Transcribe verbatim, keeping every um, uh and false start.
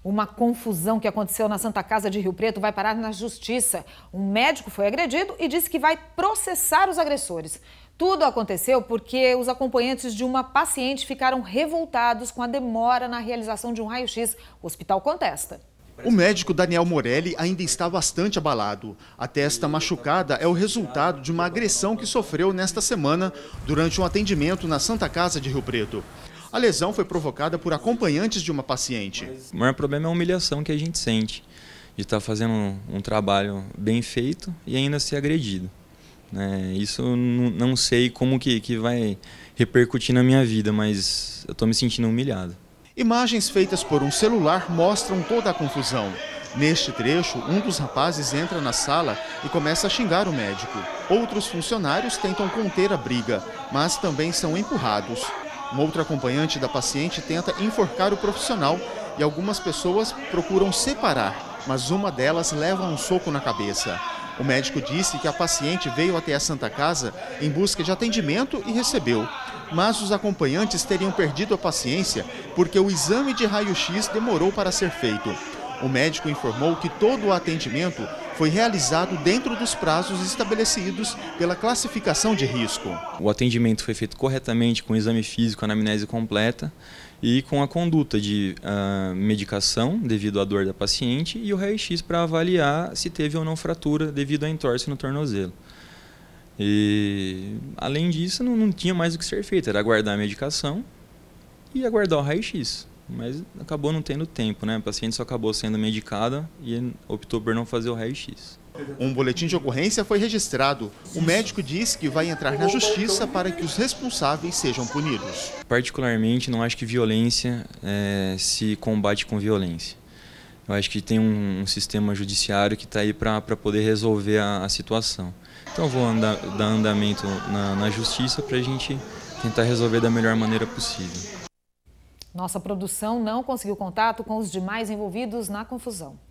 Uma confusão que aconteceu na Santa Casa de Rio Preto vai parar na justiça. Um médico foi agredido e disse que vai processar os agressores. Tudo aconteceu porque os acompanhantes de uma paciente ficaram revoltados com a demora na realização de um raio-x. O hospital contesta. O médico Daniel Morelli ainda está bastante abalado. A testa machucada é o resultado de uma agressão que sofreu nesta semana durante um atendimento na Santa Casa de Rio Preto. A lesão foi provocada por acompanhantes de uma paciente. O maior problema é a humilhação que a gente sente de estar fazendo um, um trabalho bem feito e ainda ser agredido. É, isso eu não sei como que, que vai repercutir na minha vida, mas eu estou me sentindo humilhado. Imagens feitas por um celular mostram toda a confusão. Neste trecho, um dos rapazes entra na sala e começa a xingar o médico. Outros funcionários tentam conter a briga, mas também são empurrados. Um outro acompanhante da paciente tenta enforcar o profissional e algumas pessoas procuram separar, mas uma delas leva um soco na cabeça. O médico disse que a paciente veio até a Santa Casa em busca de atendimento e recebeu. Mas os acompanhantes teriam perdido a paciência porque o exame de raio-x demorou para ser feito. O médico informou que todo o atendimento foi realizado dentro dos prazos estabelecidos pela classificação de risco. O atendimento foi feito corretamente com o exame físico, anamnese completa e com a conduta de uh, medicação devido à dor da paciente e o raio-x para avaliar se teve ou não fratura devido à entorse no tornozelo. E, além disso, não, não tinha mais o que ser feito, era aguardar a medicação e aguardar o raio-x. Mas acabou não tendo tempo, né? A paciente só acabou sendo medicada e optou por não fazer o raio-x. Um boletim de ocorrência foi registrado. O médico disse que vai entrar na justiça para que os responsáveis sejam punidos. Particularmente, não acho que violência é, se combate com violência. Eu acho que tem um, um sistema judiciário que está aí para poder resolver a, a situação. Então eu vou andar, dar andamento na, na justiça para a gente tentar resolver da melhor maneira possível. Nossa produção não conseguiu contato com os demais envolvidos na confusão.